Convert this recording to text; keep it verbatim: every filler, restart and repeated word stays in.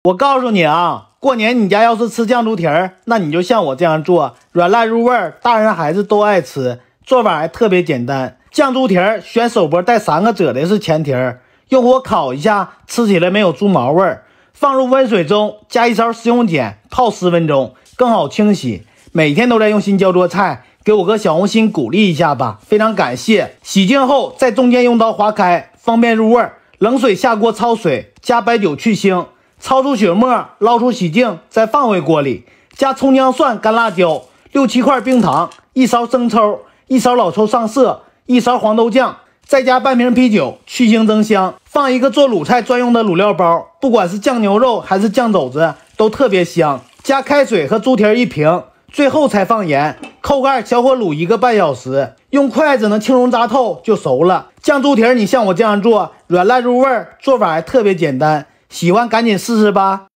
我告诉你啊，过年你家要是吃酱猪蹄儿，那你就像我这样做，软烂入味儿，大人孩子都爱吃。做法还特别简单，酱猪蹄儿选手脖带三个褶的是前蹄儿，用火烤一下，吃起来没有猪毛味儿。放入温水中，加一勺食用碱，泡十分钟，更好清洗。每天都在用心教做菜，给我个小红心鼓励一下吧，非常感谢。洗净后，在中间用刀划开，方便入味儿。冷水下锅焯水，加白酒去腥，焯出血沫，捞出洗净，再放回锅里，加葱姜蒜、干辣椒，六七块冰糖，一勺生抽，一勺老抽上色，一勺黄豆酱，再加半瓶啤酒，去腥增香。放一个做卤菜专用的卤料包，不管是酱牛肉还是酱肘子都特别香。加开水和猪蹄儿一瓶，最后才放盐，扣盖小火卤一个半小时，用筷子能轻松扎透就熟了。酱猪蹄儿你像我这样做，软烂入味儿，做法还特别简单，喜欢赶紧试试吧。